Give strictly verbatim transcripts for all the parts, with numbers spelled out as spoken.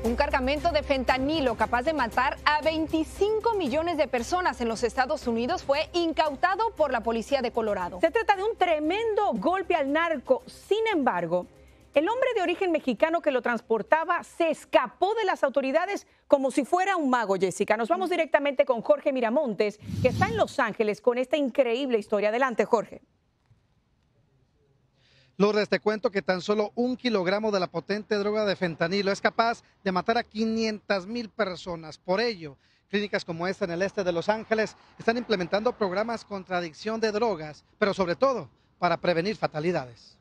Un cargamento de fentanilo capaz de matar a veinticinco millones de personas en los Estados Unidos fue incautado por la policía de Colorado. Se trata de un tremendo golpe al narco. Sin embargo, el hombre de origen mexicano que lo transportaba se escapó de las autoridades como si fuera un mago, Jessica. Nos vamos directamente con Jorge Miramontes, que está en Los Ángeles con esta increíble historia. Adelante, Jorge. Lourdes, te cuento que tan solo un kilogramo de la potente droga de fentanilo es capaz de matar a quinientas mil personas. Por ello, clínicas como esta en el este de Los Ángeles están implementando programas contra adicción de drogas, pero sobre todo para prevenir fatalidades.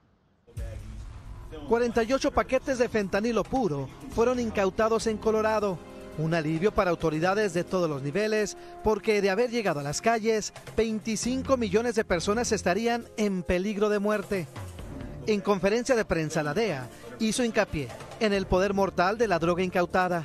cuarenta y ocho paquetes de fentanilo puro fueron incautados en Colorado. Un alivio para autoridades de todos los niveles, porque de haber llegado a las calles, veinticinco millones de personas estarían en peligro de muerte. En conferencia de prensa, la D E A hizo hincapié en el poder mortal de la droga incautada.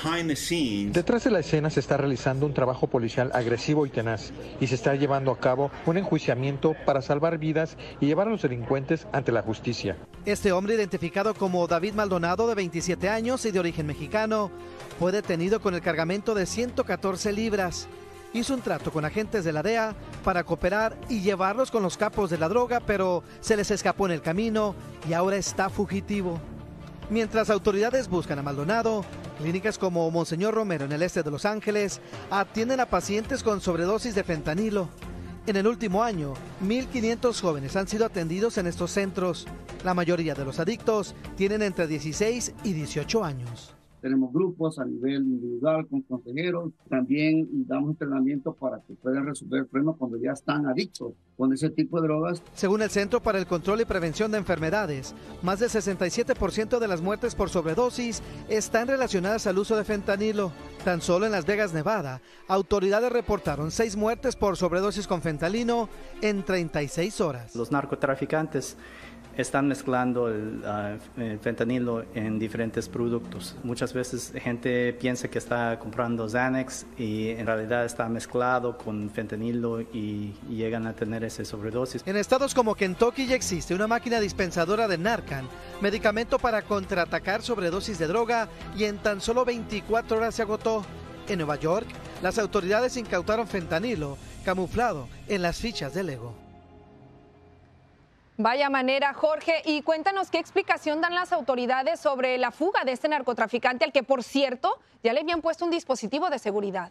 Detrás de la escena se está realizando un trabajo policial agresivo y tenaz y se está llevando a cabo un enjuiciamiento para salvar vidas y llevar a los delincuentes ante la justicia. Este hombre, identificado como David Maldonado, de veintisiete años y de origen mexicano, fue detenido con el cargamento de ciento catorce libras. Hizo un trato con agentes de la D E A para cooperar y llevarlos con los capos de la droga, pero se les escapó en el camino y ahora está fugitivo. Mientras autoridades buscan a Maldonado, clínicas como Monseñor Romero en el este de Los Ángeles atienden a pacientes con sobredosis de fentanilo. En el último año, mil quinientos jóvenes han sido atendidos en estos centros. La mayoría de los adictos tienen entre dieciséis y dieciocho años. Tenemos grupos a nivel individual con consejeros. También damos entrenamiento para que puedan resolver problemas cuando ya están adictos con ese tipo de drogas. Según el Centro para el Control y Prevención de Enfermedades, más del sesenta y siete por ciento de las muertes por sobredosis están relacionadas al uso de fentanilo. Tan solo en Las Vegas, Nevada, autoridades reportaron seis muertes por sobredosis con fentanilo en treinta y seis horas. Los narcotraficantes están mezclando el, uh, el fentanilo en diferentes productos. Muchas veces gente piensa que está comprando Xanax y en realidad está mezclado con fentanilo y, y llegan a tener esa sobredosis. En estados como Kentucky ya existe una máquina dispensadora de Narcan, medicamento para contraatacar sobredosis de droga, y en tan solo veinticuatro horas se agotó. En Nueva York, las autoridades incautaron fentanilo camuflado en las fichas de Lego. Vaya manera, Jorge, y cuéntanos qué explicación dan las autoridades sobre la fuga de este narcotraficante, al que, por cierto, ya le habían puesto un dispositivo de seguridad.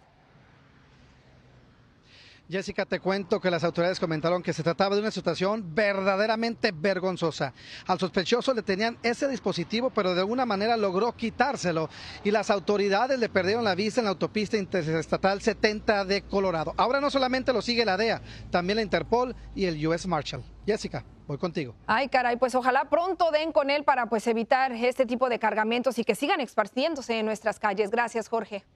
Jessica, te cuento que las autoridades comentaron que se trataba de una situación verdaderamente vergonzosa. Al sospechoso le tenían ese dispositivo, pero de alguna manera logró quitárselo, y las autoridades le perdieron la vista en la autopista interestatal setenta de Colorado. Ahora no solamente lo sigue la D E A, también la Interpol y el U S Marshal. Jessica, voy contigo. Ay, caray, pues ojalá pronto den con él para pues evitar este tipo de cargamentos y que sigan esparciéndose en nuestras calles. Gracias, Jorge.